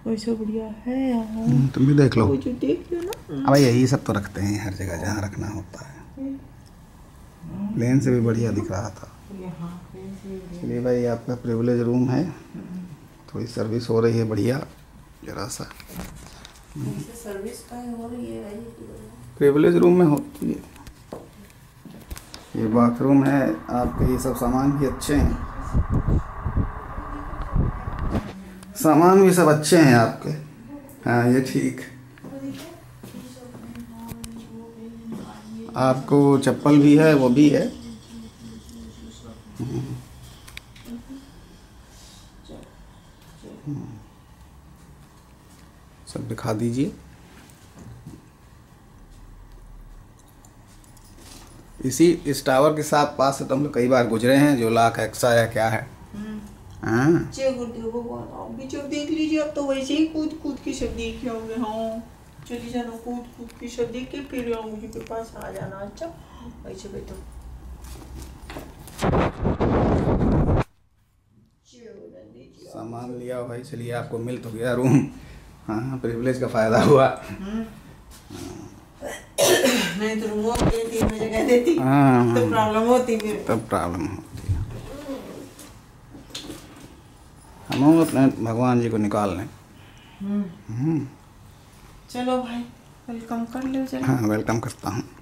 कैसे बढ़िया है यहाँ। तुम भी देख लो। जो देख लो ना। अब यही सब तो रखते हैं हर जगह जहाँ रखना होता है। प्लेन से भी बढ़िया दिख रहा था। चलिए भाई, आपका प्रिविलेज रूम है, थोड़ी सर्विस हो रही है बढ़िया जरा सा। सर्विस का हो रही है भाई, प्रिविलेज रूम में होती है। ये बाथरूम है आपके, ये सब सामान भी अच्छे हैं, सामान भी सब अच्छे हैं आपके। हाँ ये ठीक। आपको चप्पल भी है, वो भी है। सब दिखा दीजिए। इस टावर के साथ पास से तो हम लोग कई बार गुजरे हैं, जो लाख एक्सा है क्या है। हाँ अभी जब देख लीजिए, अब तो वैसे ही कूद कूद के सब देख होंगे। हाँ चली जाना, कूद कूद के सब देख के फिर मुझे के पास आ जाना। अच्छा वैसे बैठो। सामान लिया भाई, चलिए आपको मिल तो गया रूम। हाँ प्रिविलेज का फ़ायदा हुआ। नहीं तो रूम देती, मैं जगह देती तो प्रॉब्लम होती, फिर तब प्रॉब्लम होती है। हम अपने भगवान जी को निकाल लें। चलो भाई, वेलकम कर लो। हाँ वेलकम करता हूँ।